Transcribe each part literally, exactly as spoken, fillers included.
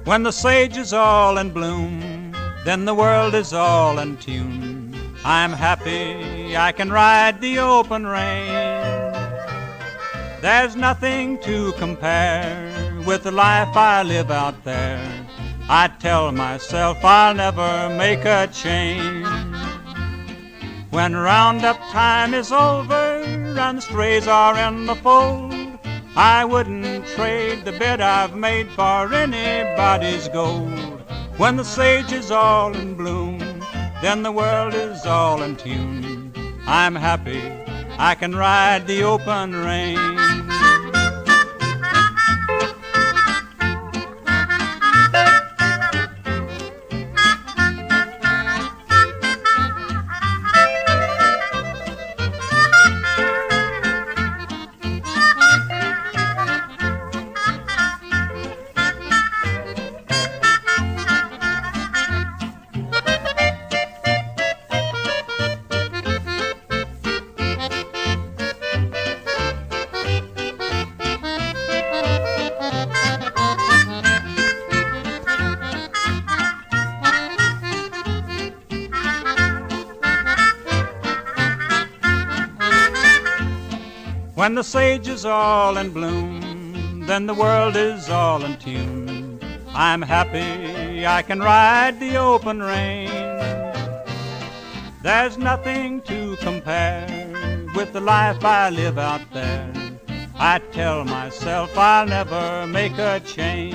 When the sage is all in bloom, then the world is all in tune. I'm happy I can ride the open range. There's nothing to compare with the life I live out there. I tell myself I'll never make a change. When roundup time is over and the strays are in the fold, I wouldn't trade the bed I've made for anybody's gold. When the sage is all in bloom, then the world is all in tune. I'm happy I can ride the open range. When the sage is all in bloom, then the world is all in tune. I'm happy I can ride the open range. There's nothing to compare with the life I live out there. I tell myself I'll never make a change.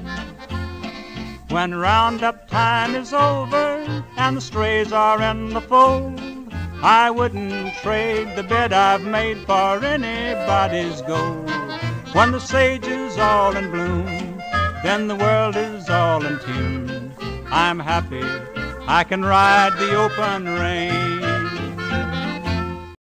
When roundup time is over and the strays are in the fold, I wouldn't trade the bed I've made for anybody's gold. When the sage is all in bloom, then the world is all in tune. I'm happy I can ride the open range.